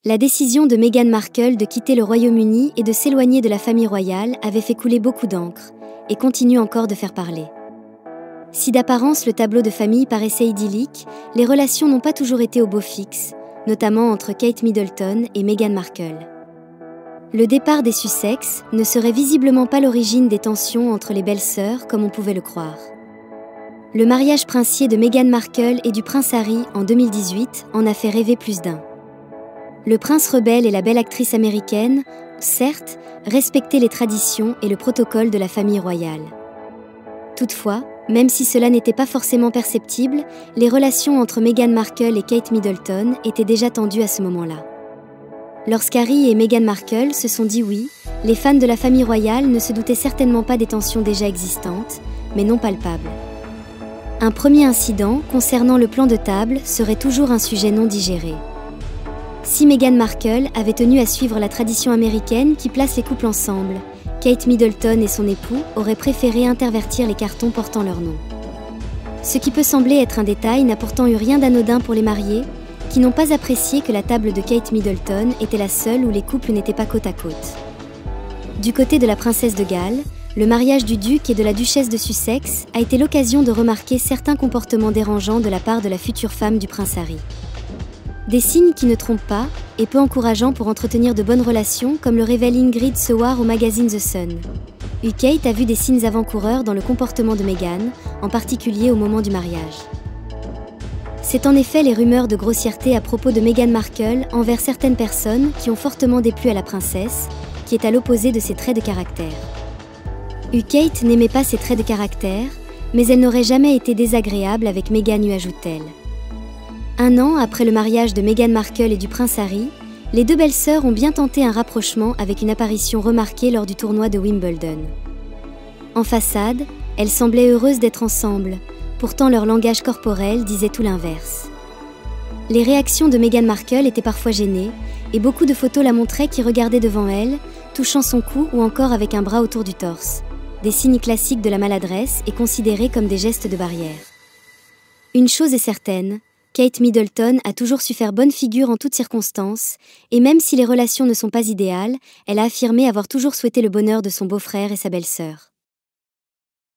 La décision de Meghan Markle de quitter le Royaume-Uni et de s'éloigner de la famille royale avait fait couler beaucoup d'encre, et continue encore de faire parler. Si d'apparence le tableau de famille paraissait idyllique, les relations n'ont pas toujours été au beau fixe, notamment entre Kate Middleton et Meghan Markle. Le départ des Sussex ne serait visiblement pas l'origine des tensions entre les belles-sœurs comme on pouvait le croire. Le mariage princier de Meghan Markle et du prince Harry en 2018 en a fait rêver plus d'un. Le prince rebelle et la belle actrice américaine, certes, respectaient les traditions et le protocole de la famille royale. Toutefois, même si cela n'était pas forcément perceptible, les relations entre Meghan Markle et Kate Middleton étaient déjà tendues à ce moment-là. Lorsqu'Harry et Meghan Markle se sont dit oui, les fans de la famille royale ne se doutaient certainement pas des tensions déjà existantes, mais non palpables. Un premier incident concernant le plan de table serait toujours un sujet non digéré. Si Meghan Markle avait tenu à suivre la tradition américaine qui place les couples ensemble, Kate Middleton et son époux auraient préféré intervertir les cartons portant leur nom. Ce qui peut sembler être un détail n'a pourtant eu rien d'anodin pour les mariés, qui n'ont pas apprécié que la table de Kate Middleton était la seule où les couples n'étaient pas côte à côte. Du côté de la princesse de Galles, le mariage du duc et de la duchesse de Sussex a été l'occasion de remarquer certains comportements dérangeants de la part de la future femme du prince Harry. Des signes qui ne trompent pas et peu encourageants pour entretenir de bonnes relations, comme le révèle Ingrid Seward au magazine The Sun. Kate a vu des signes avant-coureurs dans le comportement de Meghan, en particulier au moment du mariage. C'est en effet les rumeurs de grossièreté à propos de Meghan Markle envers certaines personnes qui ont fortement déplu à la princesse, qui est à l'opposé de ses traits de caractère. Kate n'aimait pas ses traits de caractère, mais elle n'aurait jamais été désagréable avec Meghan, lui ajoute-t-elle. Un an après le mariage de Meghan Markle et du prince Harry, les deux belles-sœurs ont bien tenté un rapprochement avec une apparition remarquée lors du tournoi de Wimbledon. En façade, elles semblaient heureuses d'être ensemble, pourtant leur langage corporel disait tout l'inverse. Les réactions de Meghan Markle étaient parfois gênées, et beaucoup de photos la montraient qui regardait devant elle, touchant son cou ou encore avec un bras autour du torse, des signes classiques de la maladresse et considérés comme des gestes de barrière. Une chose est certaine, Kate Middleton a toujours su faire bonne figure en toutes circonstances, et même si les relations ne sont pas idéales, elle a affirmé avoir toujours souhaité le bonheur de son beau-frère et sa belle-sœur.